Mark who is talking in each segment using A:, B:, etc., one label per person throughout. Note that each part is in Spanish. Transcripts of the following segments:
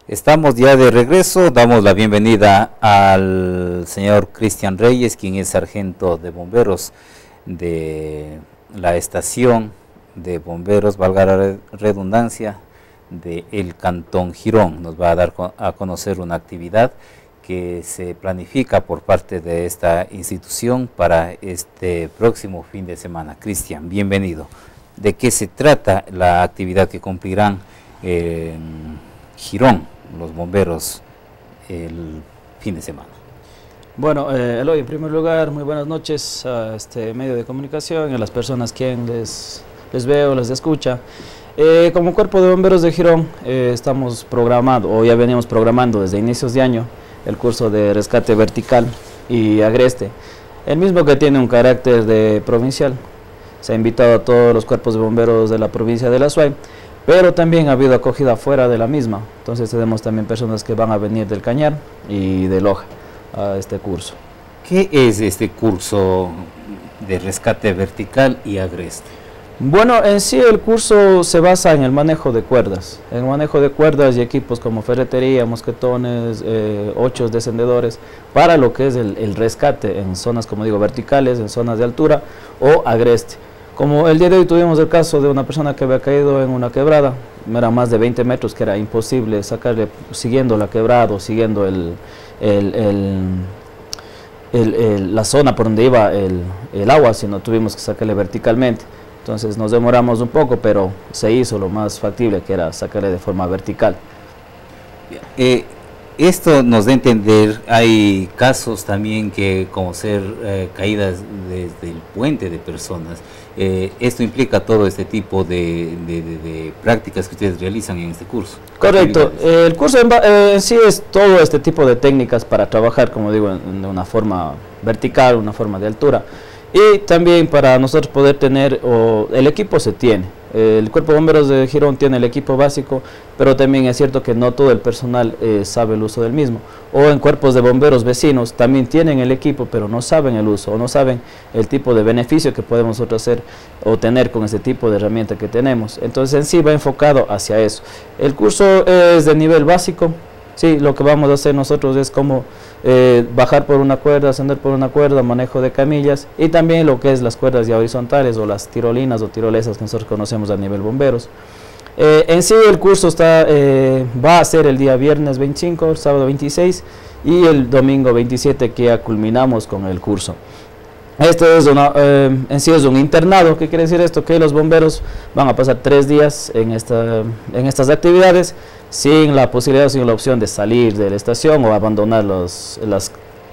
A: Estamos ya de regreso, damos la bienvenida al señor Cristian Reyes, quien es sargento de bomberos de la estación de bomberos, valga la redundancia, del Cantón Girón. Nos va a dar a conocer una actividad que se planifica por parte de esta institución para este próximo fin de semana. Cristian, bienvenido. ¿De qué se trata la actividad que cumplirán en Girón los bomberos el fin de semana?
B: Bueno, Eloy, en primer lugar, muy buenas noches a este medio de comunicación y a las personas que les veo, les escucha. Como Cuerpo de Bomberos de Girón estamos programando, o ya veníamos programando desde inicios de año, el curso de rescate vertical y agreste, el mismo que tiene un carácter de provincial. Se ha invitado a todos los cuerpos de bomberos de la provincia de La Suay, pero también ha habido acogida fuera de la misma. Entonces tenemos también personas que van a venir del Cañar y de Loja a este curso.
A: ¿Qué es este curso de rescate vertical y agreste?
B: Bueno, en sí el curso se basa en el manejo de cuerdas, y equipos como ferretería, mosquetones, ochos, descendedores, para lo que es el rescate en zonas, como digo, verticales, en zonas de altura o agreste. Como el día de hoy tuvimos el caso de una persona que había caído en una quebrada, era más de 20 metros, que era imposible sacarle siguiendo la quebrada o siguiendo la zona por donde iba el agua, sino tuvimos que sacarle verticalmente. Entonces nos demoramos un poco, pero se hizo lo más factible, que era sacarle de forma vertical.
A: Esto nos da a entender, hay casos también que, como ser caídas desde el puente de personas, esto implica todo este tipo de prácticas que ustedes realizan en este curso.
B: Correcto, el curso en sí es todo este tipo de técnicas para trabajar, como digo, de una forma vertical, una forma de altura. Y también para nosotros poder tener, el equipo se tiene, el Cuerpo de Bomberos de Girón tiene el equipo básico, pero también es cierto que no todo el personal sabe el uso del mismo. O en cuerpos de bomberos vecinos también tienen el equipo, pero no saben el uso, o no saben el tipo de beneficio que podemos nosotros hacer o tener con ese tipo de herramienta que tenemos. Entonces en sí va enfocado hacia eso. El curso es de nivel básico. Sí, lo que vamos a hacer nosotros es como bajar por una cuerda, ascender por una cuerda, manejo de camillas, y también lo que es las cuerdas ya horizontales o las tirolinas o tirolesas que nosotros conocemos a nivel bomberos. En sí el curso va a ser el día viernes 25, el sábado 26 y el domingo 27, que ya culminamos con el curso. Esto es en sí es un internado. ¿Qué quiere decir esto? Que los bomberos van a pasar 3 días en estas actividades, sin la posibilidad, sin la opción de salir de la estación o abandonar las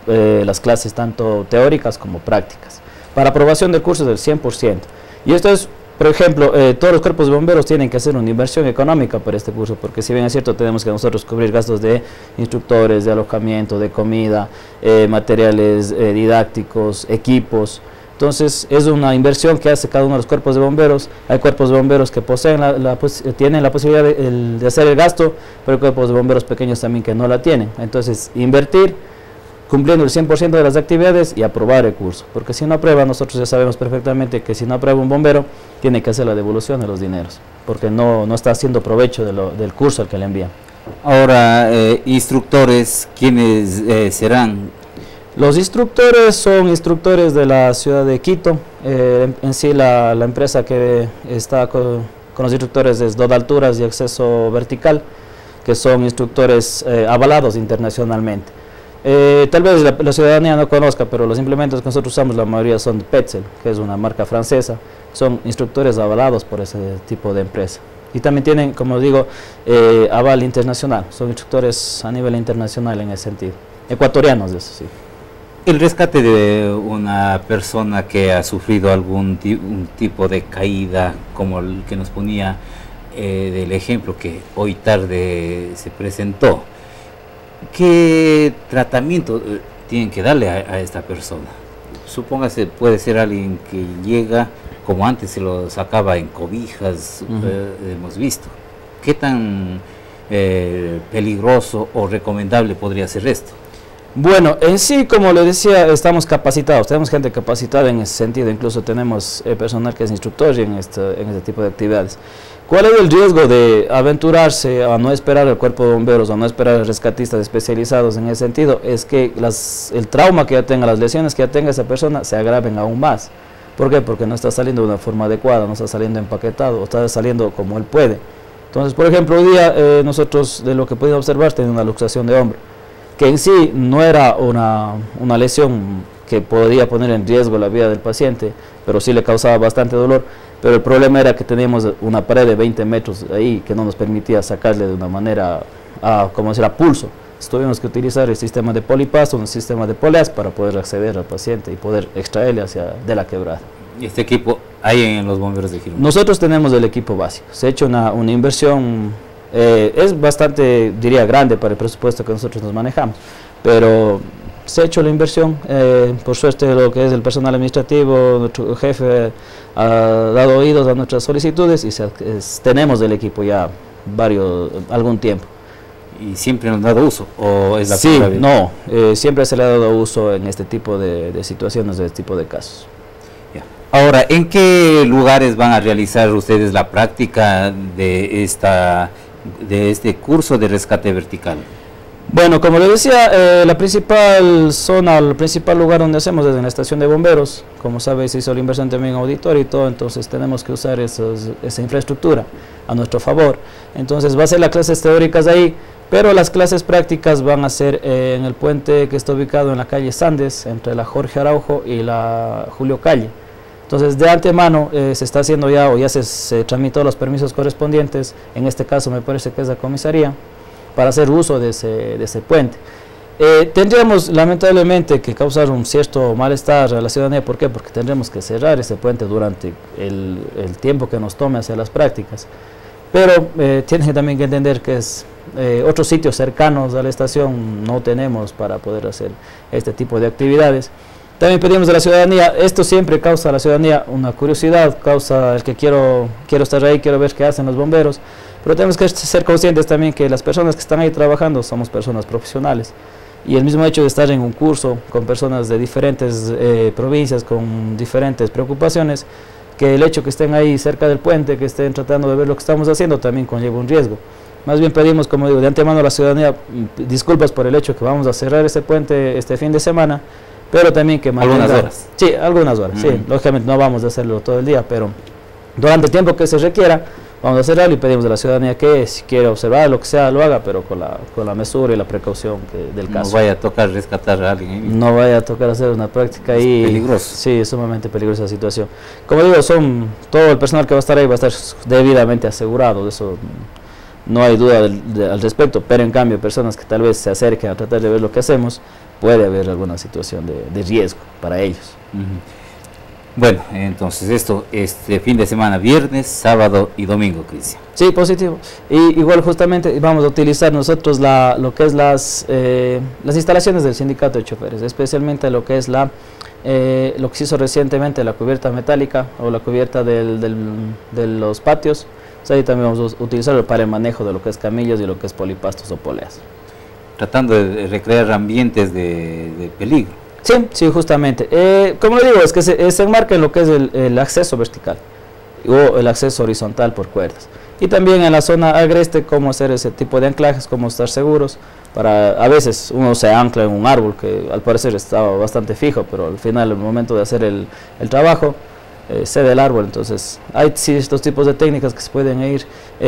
B: clases tanto teóricas como prácticas. Para aprobación del curso es del 100%. Y esto es, por ejemplo, todos los cuerpos de bomberos tienen que hacer una inversión económica para este curso, porque si bien es cierto, tenemos que nosotros cubrir gastos de instructores, de alojamiento, de comida, materiales didácticos, equipos. Entonces es una inversión que hace cada uno de los cuerpos de bomberos. Hay cuerpos de bomberos que poseen tienen la posibilidad de hacer el gasto, pero hay cuerpos de bomberos pequeños también que no la tienen. Entonces invertir, cumpliendo el 100% de las actividades y aprobar el curso, porque si no aprueba, nosotros ya sabemos perfectamente que si no aprueba un bombero, tiene que hacer la devolución de los dineros, porque no está haciendo provecho del curso al que le envían.
A: Ahora, instructores, ¿quiénes serán?
B: Los instructores son instructores de la ciudad de Quito. En sí la empresa que está con los instructores es Doda Alturas y Acceso Vertical, que son instructores avalados internacionalmente. Tal vez la ciudadanía no conozca, pero los implementos que nosotros usamos, la mayoría son de Petzl, que es una marca francesa. Son instructores avalados por ese tipo de empresa. Y también tienen, como digo, aval internacional. Son instructores a nivel internacional en ese sentido. Ecuatorianos, eso sí.
A: El rescate de una persona que ha sufrido un tipo de caída, como el que nos ponía del ejemplo que hoy tarde se presentó, ¿qué tratamiento tienen que darle a esta persona? Supóngase, puede ser alguien que llega, como antes se lo sacaba en cobijas, hemos visto. ¿Qué tan peligroso o recomendable podría ser esto?
B: Bueno, en sí, como le decía, estamos capacitados, tenemos gente capacitada en ese sentido, incluso tenemos personal que es instructor en este tipo de actividades. ¿Cuál es el riesgo de aventurarse a no esperar el cuerpo de bomberos, a no esperar a rescatistas especializados en ese sentido? Es que el trauma que ya tenga, las lesiones que ya tenga esa persona se agraven aún más. ¿Por qué? Porque no está saliendo de una forma adecuada, no está saliendo empaquetado, o está saliendo como él puede. Entonces, por ejemplo, hoy día nosotros de lo que pudimos observar tenía una luxación de hombro, que en sí no era una lesión que podría poner en riesgo la vida del paciente, pero sí le causaba bastante dolor. Pero el problema era que teníamos una pared de 20 metros ahí que no nos permitía sacarle de una manera, como decir, a pulso. Tuvimos que utilizar el sistema de polipasto, un sistema de poleas para poder acceder al paciente y poder extraerle de la quebrada.
A: ¿Y este equipo hay en los bomberos de Girón?
B: Nosotros tenemos el equipo básico. Se ha hecho una inversión, es bastante, diría, grande para el presupuesto que nosotros nos manejamos, pero se ha hecho la inversión. Por suerte, lo que es el personal administrativo, nuestro jefe ha dado oídos a nuestras solicitudes y tenemos el equipo ya algún tiempo.
A: ¿Y siempre nos han dado uso? ¿O es la
B: sí, no, siempre se le ha dado uso en este tipo de situaciones, de este tipo de casos.
A: Ya. Ahora, ¿en qué lugares van a realizar ustedes la práctica de este curso de rescate vertical?
B: Bueno, como les decía, la principal zona, el principal lugar donde hacemos es en la estación de bomberos. Como sabes, se hizo la inversión también en auditorio y todo, entonces tenemos que usar esa infraestructura a nuestro favor. Entonces va a ser las clases teóricas ahí, pero las clases prácticas van a ser en el puente que está ubicado en la calle Sandes, entre la Jorge Araujo y la Julio Calle. Entonces, de antemano se está haciendo ya, o ya se tramitó los permisos correspondientes, en este caso me parece que es la comisaría, para hacer uso de ese puente. Tendríamos lamentablemente que causar un cierto malestar a la ciudadanía. ¿Por qué? Porque tendremos que cerrar ese puente durante el tiempo que nos tome hacer las prácticas. Pero tienen también que entender que otros sitios cercanos a la estación no tenemos para poder hacer este tipo de actividades. También pedimos a la ciudadanía, esto siempre causa a la ciudadanía una curiosidad, causa el que quiero estar ahí, quiero ver qué hacen los bomberos, pero tenemos que ser conscientes también que las personas que están ahí trabajando somos personas profesionales, y el mismo hecho de estar en un curso con personas de diferentes provincias, con diferentes preocupaciones, que el hecho que estén ahí cerca del puente, que estén tratando de ver lo que estamos haciendo, también conlleva un riesgo. Más bien pedimos, como digo, de antemano a la ciudadanía disculpas por el hecho que vamos a cerrar ese puente este fin de semana, pero también que
A: algunas horas.
B: Sí, algunas horas, sí, lógicamente no vamos a hacerlo todo el día, pero durante el tiempo que se requiera, vamos a cerrarlo y pedimos a la ciudadanía que si quiere observar lo que sea, lo haga, pero con la mesura y la precaución del caso.
A: No vaya a tocar rescatar a alguien.
B: No vaya a tocar hacer una práctica ahí.
A: Es peligroso.
B: Sí, es sumamente peligrosa la situación. Como digo, todo el personal que va a estar ahí va a estar debidamente asegurado, de eso no hay duda al respecto, pero en cambio personas que tal vez se acerquen a tratar de ver lo que hacemos, puede haber alguna situación de riesgo para ellos.
A: Bueno, entonces este fin de semana, viernes, sábado y domingo, Cristian.
B: Sí, positivo. Y igual justamente vamos a utilizar nosotros lo que es las instalaciones del sindicato de choferes, especialmente lo que es lo que se hizo recientemente, la cubierta metálica o la cubierta de los patios. O sea, ahí también vamos a utilizarlo para el manejo de lo que es camillas y lo que es polipastos o poleas.
A: Tratando de recrear ambientes de peligro.
B: Sí, justamente. Como le digo, es que se enmarca en lo que es el acceso vertical o el acceso horizontal por cuerdas. Y también en la zona agreste, cómo hacer ese tipo de anclajes, cómo estar seguros. A veces uno se ancla en un árbol que al parecer estaba bastante fijo, pero al final, al momento de hacer el trabajo, cede el árbol. Entonces hay estos tipos de técnicas que se pueden ir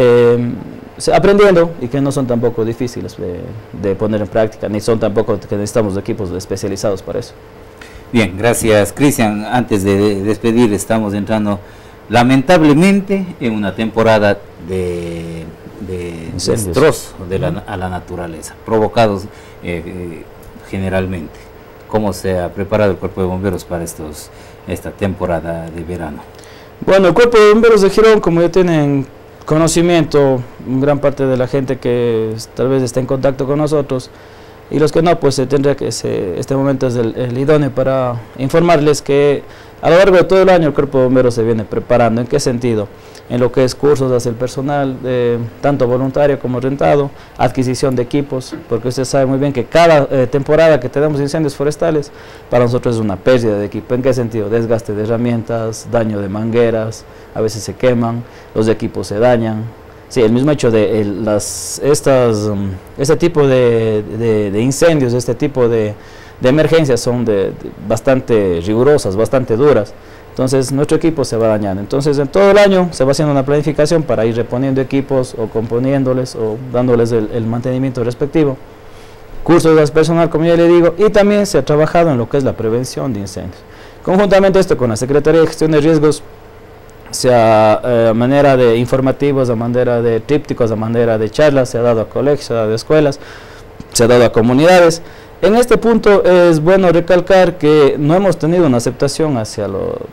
B: aprendiendo y que no son tampoco difíciles de poner en práctica, ni son tampoco que necesitamos equipos especializados para eso.
A: Bien, gracias, Cristian. Antes de despedir, estamos entrando lamentablemente en una temporada de destrozo a la naturaleza, provocados generalmente. ¿Cómo se ha preparado el Cuerpo de Bomberos para esta temporada de verano?
B: Bueno, el Cuerpo de Bomberos de Girón, como ya tienen conocimiento, gran parte de la gente que tal vez está en contacto con nosotros, y los que no, pues se tendría que, este momento es el idóneo para informarles que a lo largo de todo el año el Cuerpo de Bomberos se viene preparando. ¿En qué sentido? En lo que es cursos hacia el personal, tanto voluntario como rentado, adquisición de equipos, porque usted sabe muy bien que cada temporada que tenemos incendios forestales, para nosotros es una pérdida de equipo. ¿En qué sentido? Desgaste de herramientas, daño de mangueras, a veces se queman, los equipos se dañan. Sí, el mismo hecho de este tipo de incendios, este tipo de emergencias son bastante rigurosas, bastante duras. Entonces nuestro equipo se va dañando. Entonces en todo el año se va haciendo una planificación para ir reponiendo equipos o componiéndoles o dándoles el mantenimiento respectivo. Cursos de personal, como ya le digo, y también se ha trabajado en lo que es la prevención de incendios. Conjuntamente esto con la Secretaría de Gestión de Riesgos, sea a manera de informativos, a manera de trípticos, a manera de charlas, se ha dado a colegios, se ha dado a escuelas, se ha dado a comunidades. En este punto es bueno recalcar que no hemos tenido una aceptación hacia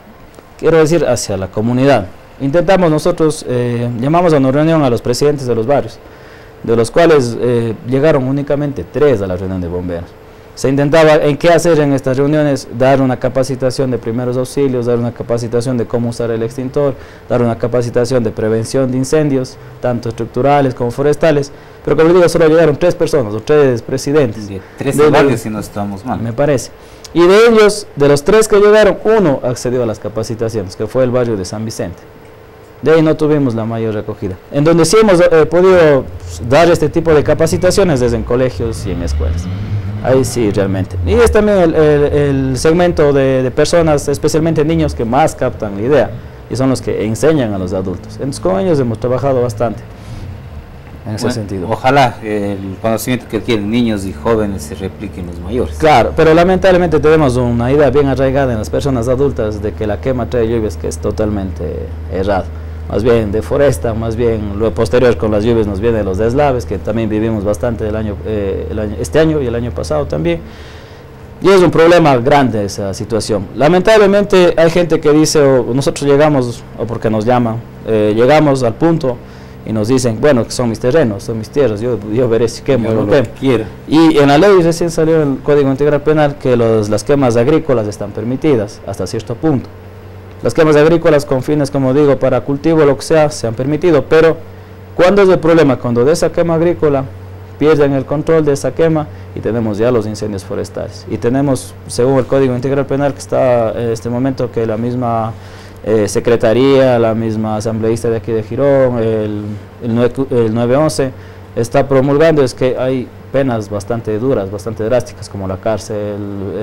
B: hacia la comunidad. Intentamos nosotros, llamamos a una reunión a los presidentes de los barrios, de los cuales llegaron únicamente 3 a la reunión de bomberos. Se intentaba en qué hacer en estas reuniones, dar una capacitación de primeros auxilios, dar una capacitación de cómo usar el extintor, dar una capacitación de prevención de incendios, tanto estructurales como forestales, pero como digo, solo llegaron 3 personas, o 3 presidentes.
A: 3 barrios si no estamos mal.
B: Me parece. Y de ellos, de los 3 que llegaron, 1 accedió a las capacitaciones, que fue el barrio de San Vicente. De ahí no tuvimos la mayor recogida. En donde sí hemos podido dar este tipo de capacitaciones es en colegios y en escuelas. Ahí sí, realmente. Y es también el segmento de personas, especialmente niños, que más captan la idea y son los que enseñan a los adultos. Entonces con ellos hemos trabajado bastante en ese sentido.
A: Ojalá el conocimiento que adquieren niños y jóvenes se replique en los mayores.
B: Claro, pero lamentablemente tenemos una idea bien arraigada en las personas adultas de que la quema trae lluvias, que es totalmente errado. Más bien de foresta, más bien lo posterior con las lluvias nos vienen los deslaves, que también vivimos bastante este año y el año pasado también. Y es un problema grande esa situación. Lamentablemente hay gente que dice, o nosotros llegamos, o porque nos llaman, llegamos al punto y nos dicen, bueno, que son mis terrenos, son mis tierras, yo veré si quemo o no quemo. Y en la ley recién salió el Código Integral Penal que las quemas agrícolas están permitidas hasta cierto punto. Las quemas agrícolas con fines, como digo, para cultivo, lo que sea, se han permitido, pero ¿cuándo es el problema? Cuando de esa quema agrícola pierden el control de esa quema y tenemos ya los incendios forestales. Y tenemos, según el Código Integral Penal que está en este momento, que la misma Secretaría, la misma asambleísta de aquí de Girón, el 911, está promulgando, es que hay penas bastante duras, bastante drásticas, como la cárcel,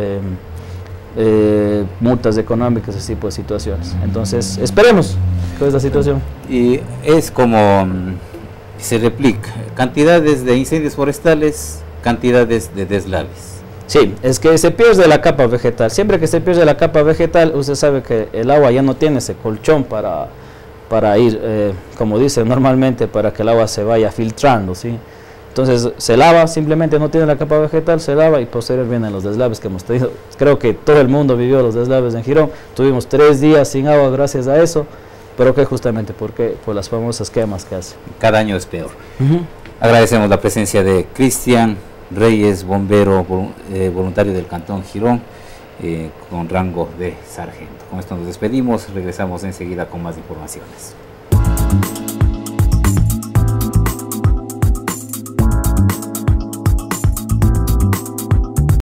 B: multas económicas, ese tipo de situaciones. Entonces esperemos que esta situación
A: y es como se replica cantidades de incendios forestales, cantidades de deslaves.
B: Sí, es que se pierde la capa vegetal. Siempre que se pierde la capa vegetal, usted sabe que el agua ya no tiene ese colchón para ir, como dice normalmente, para que el agua se vaya filtrando, ¿sí? Entonces se lava, simplemente no tiene la capa vegetal, se lava y posterior vienen los deslaves que hemos tenido. Creo que todo el mundo vivió los deslaves en Girón. Tuvimos 3 días sin agua gracias a eso, pero que justamente por las famosas quemas que hace.
A: Cada año es peor. Agradecemos la presencia de Cristian Reyes, bombero voluntario del Cantón Girón, con rango de sargento. Con esto nos despedimos, regresamos enseguida con más informaciones.